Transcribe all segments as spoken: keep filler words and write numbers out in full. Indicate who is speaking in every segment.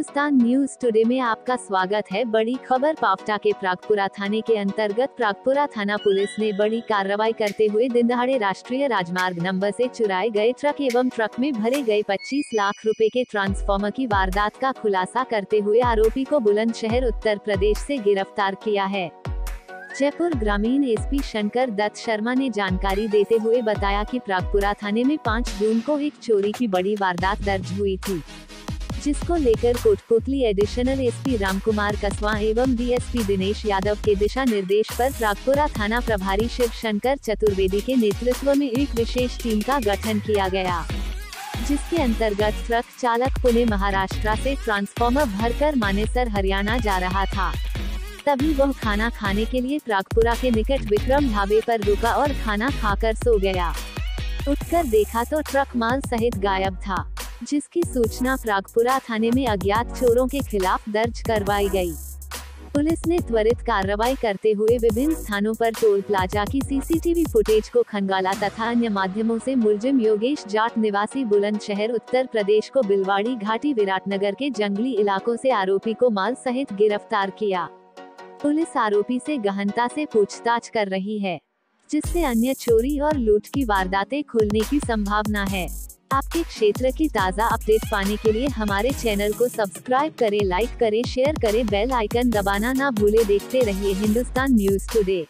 Speaker 1: Hindustan news today में आपका स्वागत है। बड़ी खबर। पावटा के प्रागपुरा थाने के अंतर्गत प्रागपुरा थाना पुलिस ने बड़ी कार्रवाई करते हुए दिनदहाड़े राष्ट्रीय राजमार्ग नंबर से चुराए गए ट्रक एवं ट्रक में भरे गए पच्चीस लाख रुपए के ट्रांसफार्मर की वारदात का खुलासा करते हुए आरोपी को बुलंदशहर उत्तर प्रदेश से गिरफ्तार किया है। जयपुर ग्रामीण एसपी शंकर दत्त शर्मा ने जानकारी देते हुए बताया कि प्रागपुरा थाने में पाँच जून को एक चोरी की बड़ी वारदात दर्ज हुई थी, जिसको लेकर कोटपुतली एडिशनल एसपी रामकुमार कसवा एवं डीएसपी दिनेश यादव के दिशा निर्देश पर प्रागपुरा थाना प्रभारी शिव शंकर चतुर्वेदी के नेतृत्व में एक विशेष टीम का गठन किया गया, जिसके अंतर्गत ट्रक चालक पुणे महाराष्ट्र से ट्रांसफार्मर भरकर मानेसर हरियाणा जा रहा था। तभी वह खाना खाने के लिए प्रागपुरा के निकट विक्रम ढाबे पर रुका और खाना खाकर सो गया। उठकर देखा तो ट्रक माल सहित गायब था, जिसकी सूचना प्रागपुरा थाने में अज्ञात चोरों के खिलाफ दर्ज करवाई गई। पुलिस ने त्वरित कार्रवाई करते हुए विभिन्न स्थानों पर टोल प्लाजा की सीसीटीवी फुटेज को खंगाला तथा अन्य माध्यमों से मुलजिम योगेश जाट निवासी बुलंदशहर उत्तर प्रदेश को बिलवाड़ी घाटी विराटनगर के जंगली इलाकों से आरोपी को माल सहित गिरफ्तार किया। पुलिस आरोपी से गहनता से पूछताछ कर रही है, जिससे अन्य चोरी और लूट की वारदातें खुलने की संभावना है। आपके क्षेत्र की ताज़ा अपडेट पाने के लिए हमारे चैनल को सब्सक्राइब करें, लाइक करें, शेयर करें, बेल आइकन दबाना ना भूले। देखते रहिए हिंदुस्तान न्यूज टुडे।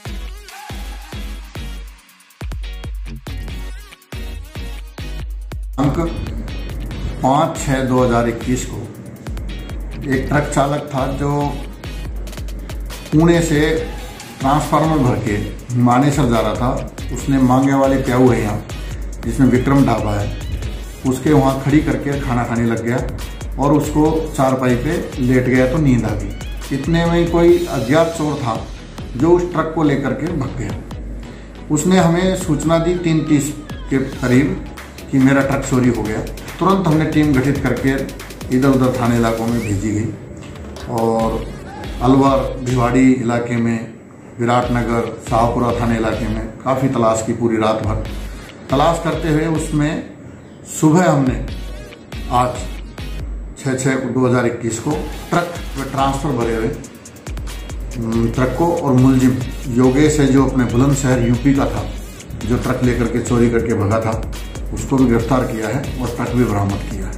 Speaker 2: अंक पाँच छः दो हजार इक्कीस को एक ट्रक चालक था जो पुणे से ट्रांसफार्मर भर के मानेसर जा रहा था। उसने मांगे वाले प्याऊ है यहाँ, जिसमें विक्रम ढाबा है, उसके वहाँ खड़ी करके खाना खाने लग गया और उसको चारपाई पे लेट गया तो नींद आ गई। इतने में कोई अज्ञात चोर था जो उस ट्रक को लेकर के भाग गया। उसने हमें सूचना दी तीन तीस के करीब कि मेरा ट्रक चोरी हो गया। तुरंत हमने टीम गठित करके इधर उधर थाने इलाकों में भेजी गई और अलवर भिवाड़ी इलाके में, विराटनगर, शाहपुरा थाने इलाके में काफ़ी तलाश की। पूरी रात भर तलाश करते हुए उसमें सुबह हमने आज छः छः दो हज़ार इक्कीस को ट्रक व ट्रांसफर भरे हुए ट्रक को और मुलजिम योगेश है जो अपने बुलंदशहर यूपी का था, जो ट्रक लेकर के चोरी करके भगा था, उसको भी गिरफ्तार किया है और ट्रक भी बरामद किया है।